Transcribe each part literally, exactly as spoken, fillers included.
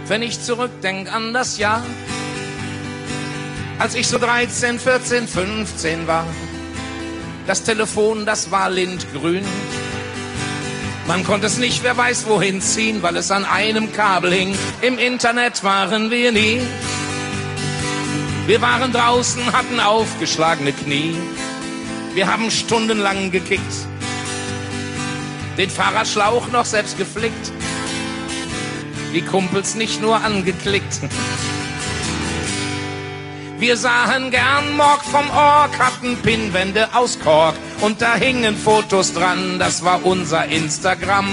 Wenn ich zurückdenk an das Jahr, als ich so dreizehn, vierzehn, fünfzehn war. Das Telefon, das war lindgrün. Man konnte es nicht, wer weiß wohin ziehen, weil es an einem Kabel hing. Im Internet waren wir nie. Wir waren draußen, hatten aufgeschlagene Knie. Wir haben stundenlang gekickt, den Fahrradschlauch noch selbst geflickt, die Kumpels nicht nur angeklickt. Wir sahen gern Morg vom Org, hatten Pinnwände aus Kork und da hingen Fotos dran, das war unser Instagram.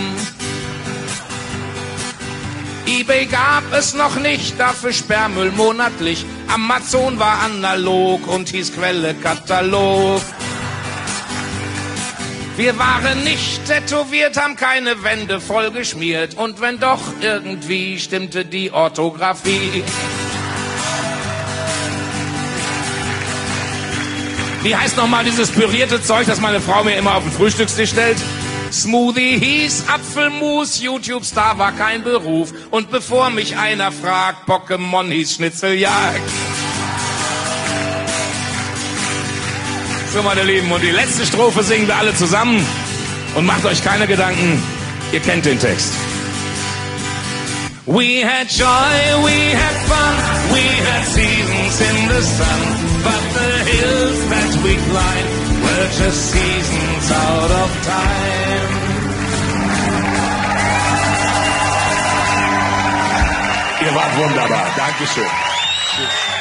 eBay gab es noch nicht, dafür Sperrmüll monatlich. Amazon war analog und hieß Quelle Katalog. Wir waren nicht tätowiert, haben keine Wände voll geschmiert und wenn doch, irgendwie stimmte die Orthographie. Wie heißt nochmal dieses pürierte Zeug, das meine Frau mir immer auf den Frühstückstisch stellt? Smoothie hieß Apfelmus, YouTube-Star war kein Beruf. Und bevor mich einer fragt, Pokémon hieß Schnitzeljagd. So, meine Lieben, und die letzte Strophe singen wir alle zusammen. Und macht euch keine Gedanken, ihr kennt den Text. We had joy, we had fun, we had seasons in the sun, but the hills that we climbed were just seasons out of time. Ihr wart wunderbar, Dankeschön. Tschüss.